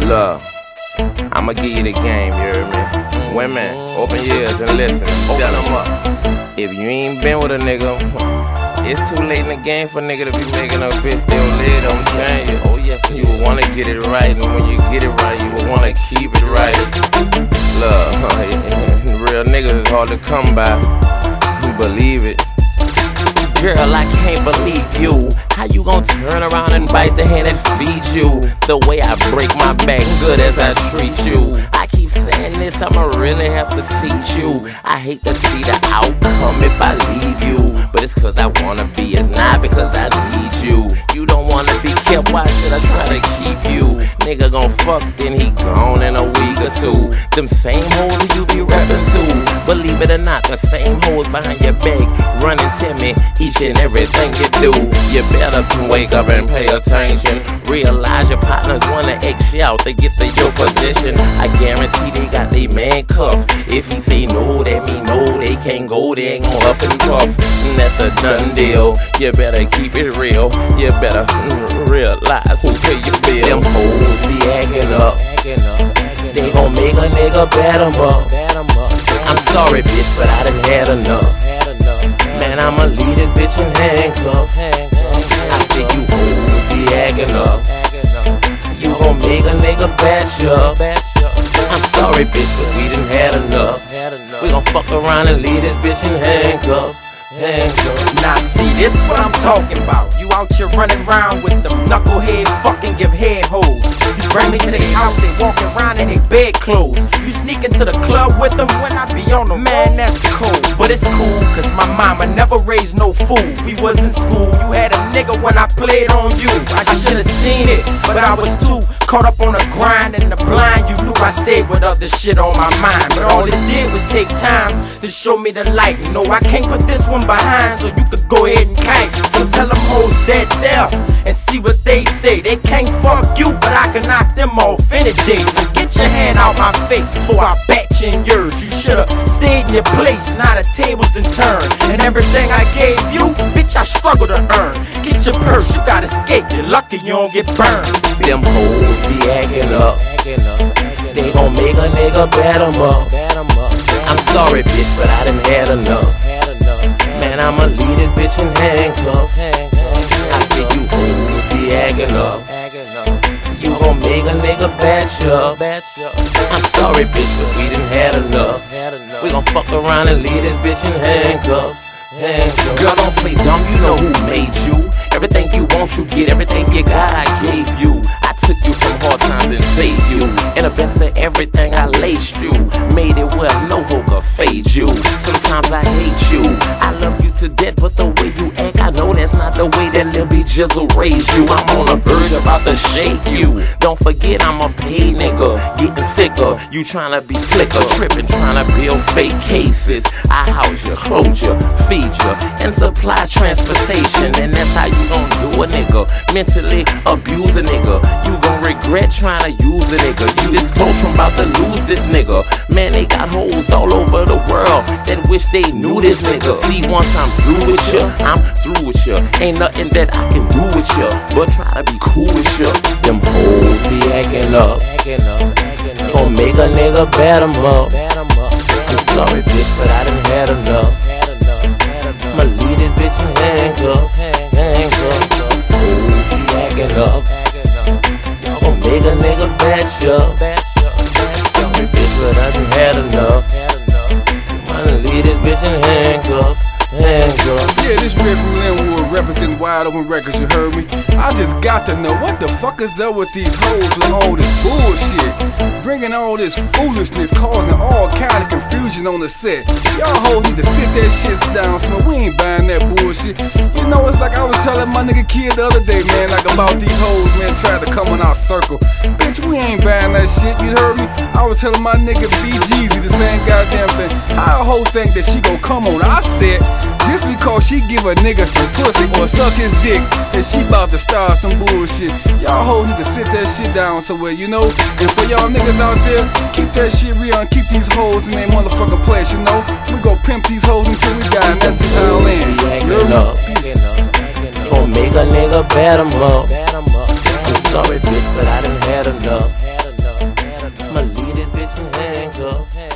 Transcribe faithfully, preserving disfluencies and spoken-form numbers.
Look, I'ma give you the game, you heard me? Women, open your ears and listen. Open them up. If you ain't been with a nigga, it's too late in the game for a nigga to be making a bitch still live. I'm telling you. Oh yes, you would wanna get it right, and when you get it right, you would wanna keep it right. Look, real niggas is hard to come by. You believe it. Girl, I can't believe you. How you gon' turn around and bite the hand that feeds you? The way I break my back, good as I treat you. I keep saying this, I'ma really have to teach you. I hate to see the outcome if I leave you, but it's cause I wanna be, it's not because I need you. You don't wanna be kept, why should I try to keep you? Nigga gon' fuck, then he gone in a week or two. Them same hoes you be rapping to, believe it or not, the same hoes behind your back, running to me each and everything you do. You better wake up and pay attention. Realize your partners wanna X you out to get to your position. I guarantee they got they man cuffed. If he say no, that mean no, they can't go, they ain't gon' huff and puff. And that's a done deal. You better keep it real. You better realize who pay your bill. Them hoes be acting up. They gon' make a nigga bat 'em up. I'm sorry, bitch, but I done had enough. Man, I'ma leave this bitch in handcuffs. I see you hoes be acting up. You gon' make a nigga bat you up. I'm sorry, bitch, but we done had enough. We gon' fuck around and leave this bitch in handcuffs. Now see, this what I'm talking about. You out here running around with them knucklehead fucking give head hoes. You bring me to the house, they walking around in their bed clothes. You sneak into the club with them when I be on them. Man, that's cool, but it's cool, cause my mama never raised no fool. We was in school, you had a nigga when I played on you. I should've seen it, but I was too caught up on the grind and the blind. You knew I stayed with other shit on my mind, but all it did was take time to show me the light. No, I can't put this one behind, so you could go ahead and kite. So tell them hoes that there and see what they say. They can't fuck you, but I can knock them off any day. So get your hand out my face before I bat you in yours. You should've stayed in your place, now the tables done turned. And everything I gave you, bitch, I struggle to earn. Get your purse, you gotta escape. You're lucky you don't get burned. Them hoes be acting up. They gon' make a nigga bat 'em up. I'm sorry, bitch, but I done had enough. Man, I'ma leave this bitch in handcuffs. I see you hoes be acting up. You gon' make a nigga bat you up. I'm sorry, bitch, but we done had enough. We gon' fuck around and leave this bitch in handcuffs. Girl, don't play dumb, you know who made you. Everything you want, you get. Everything you got, I gave you. I took you from hard times and saved you. And the best of everything, I laced you. Made it well, no hope could fade you. Sometimes I hate you. I love you to death, but the way you act, I know that's not the way that Lil B Jizzle raised you. I'm on the verge about to shake you. Don't forget I'm a paid nigga, getting sicker. You tryna be slicker, tripping, tryna build fake cases. I house you, clothe you, feed you, and supply transportation. And that's how you gon' do a nigga. Mentally abuse a nigga. You gon' regret trying to use a nigga. You this close from about to lose this nigga. Man, they got hoes all over the world that wish they knew this nigga. See, once I'm through with you, I'm through with you. Ain't nothing that I can do with you but try to be cool with you. Them hoes be acting up. Gon' make a nigga bat 'em up. I'm sorry, bitch, but I done had enough. I'ma leave this bitch in handcuffs. Handcuffs. Hoes be acting up. Gon' make a nigga bat you up. Sorry, bitch, but I done had enough. I'ma leave this bitch in handcuffs. Handcuffs. Yeah, this Red from Linwood representing Wide Open Records, you heard me? I just got to know what the fuck is up with these hoes and all this bullshit. Bringing all this foolishness, causing all kind of confusion on the set. Y'all hoes need to sit that shit down, so we ain't buying that bullshit. You know, it's like I was telling my nigga Kid the other day, man, like about these hoes, man, trying to come in our circle. Bitch, we ain't buying that shit, you heard me? I was telling my nigga B Jeezy the same goddamn thing. How a hoe think that she gon' come on our set just because she give a nigga some pussy or suck his dick and she bout to start some bullshit? Y'all hoes need to sit that shit down somewhere, you know? And for y'all niggas out there, keep that shit real and keep these hoes in their motherfucking place, you know? We gon' pimp these hoes until we die, and that's just how I'll end. Gon' make a nigga bat 'em up. I'm sorry, bitch, but I done had enough. tough.